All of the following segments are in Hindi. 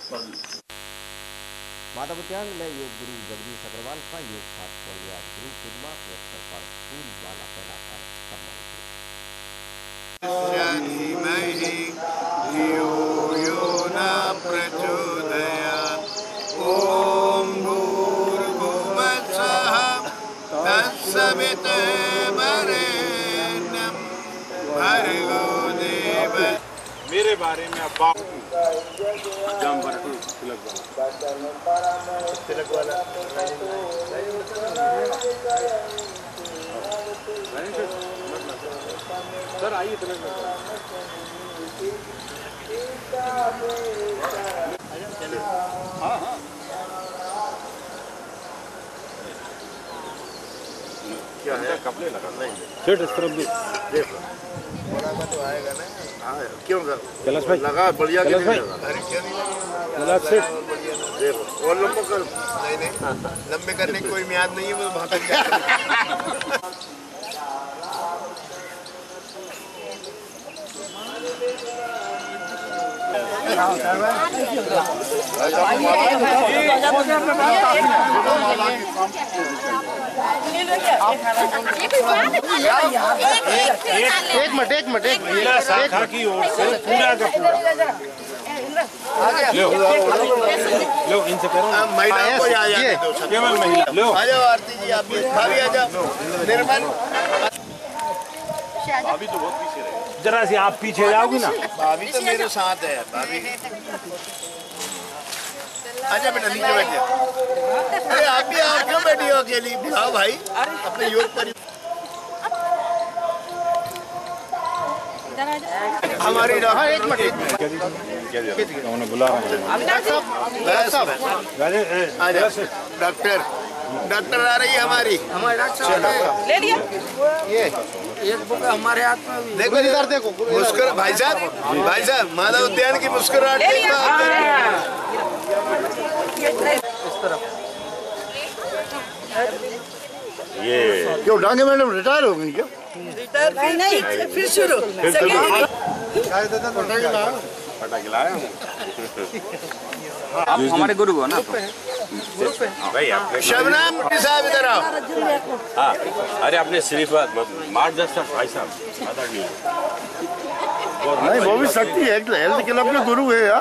माधव उद्यान में योग गुरु जगदीश अग्रवाल का योग शास्त्र आज गुरु पूर्णिमा के अवसर पर फूल माला पहनाकर सम्मानित। मेरे बारे में अब तिलक वाला सर आइए तिलक हाँ हाँ क्या है कपड़े लगाना है सेठ इस तरफ भी देख तो आएगा ना। हाँ क्यों कैलाश भाई लगा बढ़िया कैलाश भाई अरे क्यों नहीं लगा सेठ देखो और लंबा कर नहीं लंबे करने की कोई मियाद नहीं है वो भाग जाएगा। एक मिनट शाखा की ओर से पूरा का पूरा लो इनसे करो महिलाओं को केवल महिला लो आ जाओ आरती जी आप भी भाभी आ जाओ निर्मल भाभी तो बहुत पीछे रहे जरा सी आप पीछे जाओगी ना भाभी तो मेरे साथ है भाभी आजा बेटा नीचे बैठ जा। अरे आप भी आओ क्यों बैठी हो अकेली बुलाओ भाई अपने योग पर हमारी बुला डॉक्टर आ रही है हमारी ले लिया ये एक बुक हमारे हाथ में भी देखो इधर देखो मुस्कुरा भाई साहब माधव उद्यान की मुस्कुराहट देखो इस तरफ ये क्यों डांगे मैडम रिटायर हो गई क्या नहीं फिर शुरू पटाखे लाया हूँ आप हमारे गुरु हो ना भाई आपने शबनम साहब इधर आओ। हाँ अरे आपने सिर्फ मार्गदर्शक भाई साहब नहीं वो भी शक्ति है हेल्थ क्लब के गुरु है यार।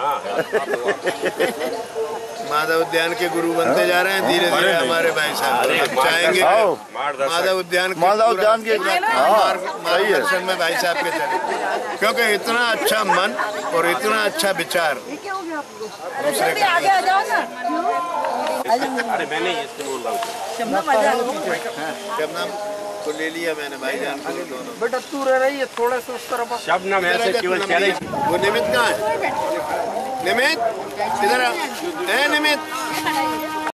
माधव उद्यान के गुरु बनते जा रहे हैं धीरे धीरे हमारे भाई साहब चाहेंगे माधव उद्यान के मार्गदर्शन में भाई साहब के चले क्योंकि इतना अच्छा मन और इतना अच्छा विचार अरे मैंने इसको बोल रहा हूँ शबनम को ले लिया मैंने भाईजान को दोनों बेटा तू रह रही है थोड़ा सा उस तरफ शबनम ऐसे केवल कह रही वो निमित कहाँ है निमित इधर निमित